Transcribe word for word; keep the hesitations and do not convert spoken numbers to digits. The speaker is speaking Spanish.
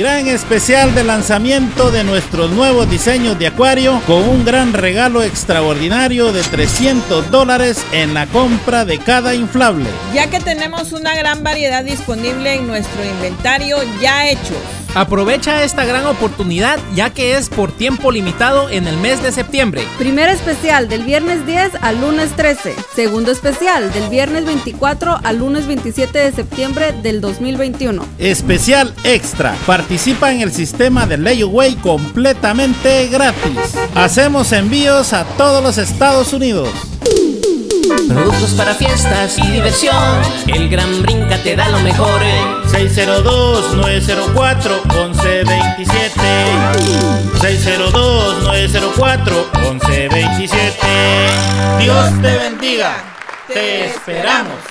Gran especial de lanzamiento de nuestros nuevos diseños de acuario con un gran regalo extraordinario de trescientos dólares en la compra de cada inflable. Ya que tenemos una gran variedad disponible en nuestro inventario ya hecho. Aprovecha esta gran oportunidad ya que es por tiempo limitado en el mes de septiembre. Primer especial del viernes diez al lunes trece. Segundo especial del viernes veinticuatro al lunes veintisiete de septiembre del dos mil veintiuno. Especial extra. Participa en el sistema de layaway completamente gratis. Hacemos envíos a todos los Estados Unidos. Productos para fiestas y diversión, el Gran Brinca te da lo mejor. seis cero dos, nueve cero cuatro, once veintisiete. seis cero dos, nueve cero cuatro, once veintisiete. Dios te bendiga. Te esperamos.